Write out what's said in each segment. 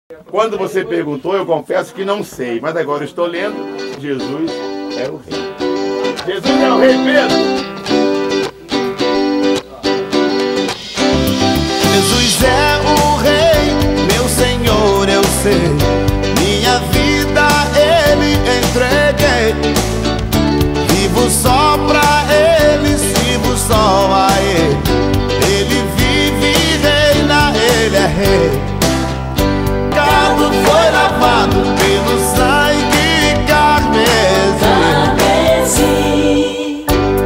Quando você perguntou, eu confesso que não sei, mas agora estou lendo. Jesus é o Rei. Jesus é o Rei, Pedro! Jesus é o Rei, meu Senhor, eu sei. Minha vida Ele entreguei. Vivo só pra Ele, sirvo só a Ele. Ele vive e reina, Ele é Rei. Pecado foi lavado pelo sangue carmesim.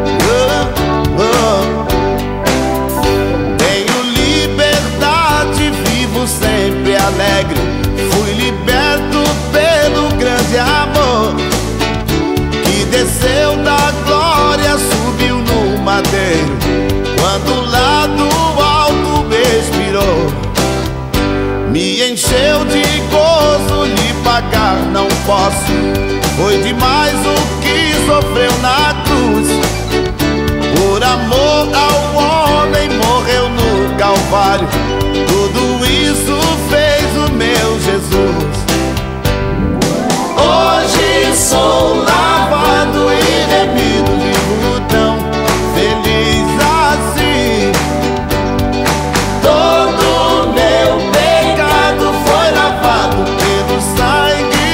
Tenho liberdade, vivo sempre alegre. Fui liberto pelo grande amor que desceu da glória, subiu no madeiro, quando lá do alto me expirou. Me encheu de gozo, lhe pagar não posso. Foi demais o que sofreu na cruz. Por amor ao homem morreu no Calvário. Tudo isso fez o meu Jesus. Hoje sou lavado e remido, vivo tão feliz assim. Todo meu pecado foi lavado pelo sangue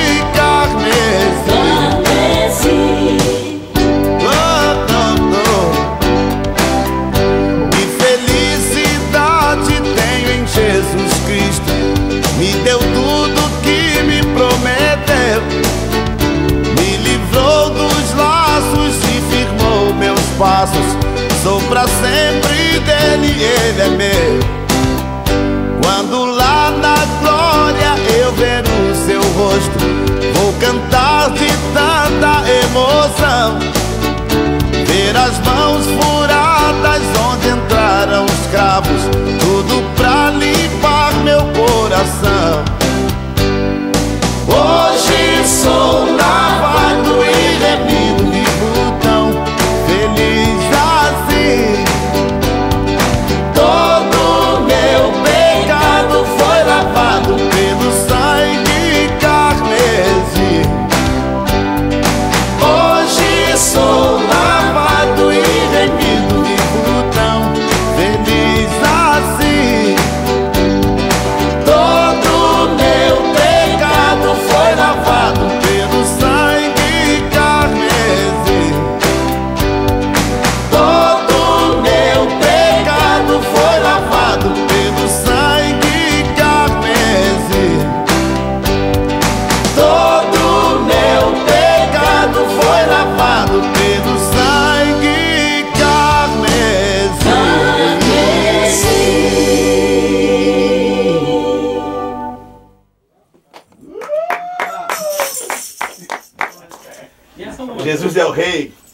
carmesim. Que felicidade tenho em Jesus Cristo. Me deu tudo que me prometeu. Me livrou dos laços e firmou meus passos. Sou pra sempre dele, ele é meu. Quando lá na glória eu ver o seu rosto, vou cantar de tanta emoção. Ver as mãos furadas onde entraram os cravos, tudo pra limpar meu coração. Hoje sou lavado e remido, vivo tão feliz assim. Todo meu pecado foi lavado pelo sangue carmesim. Hoje sou lavado e remido, vivo tão feliz assim. Todo meu pecado foi lavado pelo sangue carmesim. Todo meu pecado foi lavado pelo sangue carmesim. Todo meu pecado foi lavado pelo sangue carmesim. Jesus é o Rei.